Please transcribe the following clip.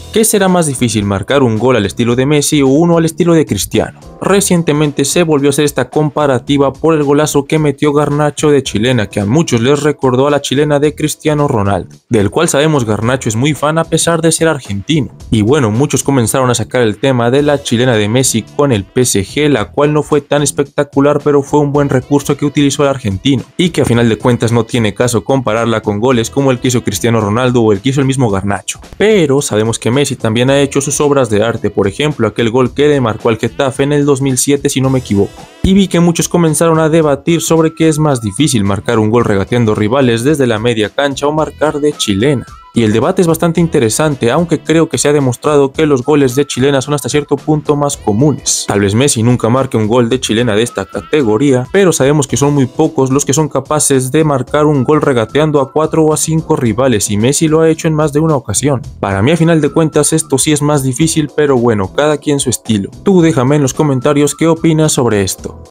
¿Qué será más difícil, marcar un gol al estilo de Messi o uno al estilo de Cristiano? Recientemente se volvió a hacer esta comparativa por el golazo que metió Garnacho de chilena, que a muchos les recordó a la chilena de Cristiano Ronaldo, del cual sabemos Garnacho es muy fan a pesar de ser argentino. Y bueno, muchos comenzaron a sacar el tema de la chilena de Messi con el PSG, la cual no fue tan espectacular, pero fue un buen recurso que utilizó el argentino, y que a final de cuentas no tiene caso compararla con goles como el que hizo Cristiano Ronaldo o el que hizo el mismo Garnacho. Pero sabemos que Messi también ha hecho sus obras de arte, por ejemplo aquel gol que le marcó al Getafe en el 2007 si no me equivoco. Y vi que muchos comenzaron a debatir sobre qué es más difícil, marcar un gol regateando rivales desde la media cancha o marcar de chilena. Y el debate es bastante interesante, aunque creo que se ha demostrado que los goles de chilena son hasta cierto punto más comunes. Tal vez Messi nunca marque un gol de chilena de esta categoría, pero sabemos que son muy pocos los que son capaces de marcar un gol regateando a 4 o a 5 rivales, y Messi lo ha hecho en más de una ocasión. Para mí a final de cuentas esto sí es más difícil, pero bueno, cada quien su estilo. Tú déjame en los comentarios qué opinas sobre esto.